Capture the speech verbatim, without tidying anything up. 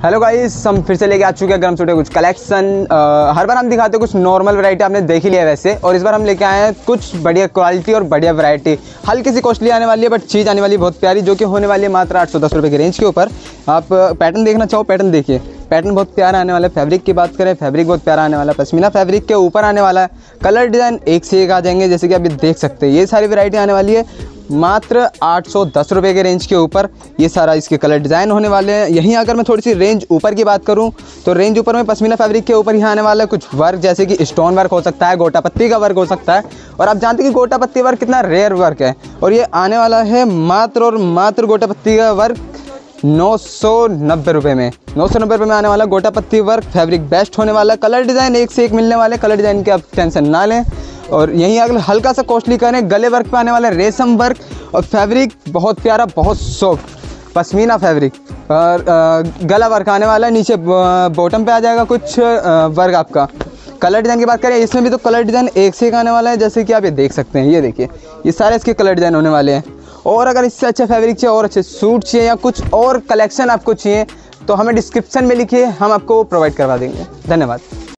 Hello guys, हम फिर से लेके आ चुके हैं गर्म सूट कुछ कलेक्शन। हर बार हम दिखाते हैं कुछ नॉर्मल वैरायटी, आपने देख ही लिया है वैसे, और इस बार हम लेके आए हैं कुछ बढ़िया क्वालिटी और बढ़िया वैरायटी। हल्की सी कॉस्टली आने वाली है बट चीज़ आने वाली बहुत प्यारी, जो कि होने वाली है मात्र आठ सौ दस रुपये की रेंज के ऊपर। आप पैटर्न देखना चाहो, पैटर्न देखिए, पैटर्न बहुत प्यारा आने वाला है। फैब्रिक की बात करें, फैब्रिक बहुत प्यारा आने वाला है, पश्मीना फैब्रिक के ऊपर आने वाला है। कलर डिज़ाइन एक से एक आ जाएंगे, जैसे कि आप देख सकते हैं। ये सारी वैरायटी आने वाली है मात्र आठ सौ दस रुपये के रेंज के ऊपर। ये सारा इसके कलर डिज़ाइन होने वाले हैं। यहीं अगर मैं थोड़ी सी रेंज ऊपर की बात करूं तो रेंज ऊपर में पश्मीना फैब्रिक के ऊपर यहाँ आने वाला है कुछ वर्क, जैसे कि स्टोन वर्क हो सकता है, गोटा पत्ती का वर्क हो सकता है। और आप जानते हैं कि गोटा पत्ती वर्क कितना रेयर वर्क है, और ये आने वाला है मात्र और मात्र गोटा पत्ती का वर्क नौ सौ नब्बे रुपये में। नौ सौ नब्बे रुपये में आने वाला गोटा पत्ती वर्क। फैब्रिक बेस्ट होने वाला, कलर डिज़ाइन एक से एक मिलने वाले, कलर डिज़ाइन की आप टेंशन ना लें। और यहीं अगर हल्का सा कॉस्टली करें, गले वर्क पे आने वाला रेशम वर्क, और फैब्रिक बहुत प्यारा, बहुत सॉफ्ट पश्मीना फैब्रिक, और गला वर्क आने वाला है। नीचे बॉटम पे आ जाएगा कुछ वर्क आपका। कलर डिज़ाइन की बात करें, इसमें भी तो कलर डिज़ाइन एक से एक आने वाला है, जैसे कि आप ये देख सकते हैं। ये देखिए, ये सारे इसके कलर डिज़ाइन होने वाले हैं। और अगर इससे अच्छा फैब्रिक चाहिए, और अच्छे सूट चाहिए, या कुछ और कलेक्शन आपको चाहिए, तो हमें डिस्क्रिप्शन में लिखिए, हम आपको प्रोवाइड करवा देंगे। धन्यवाद।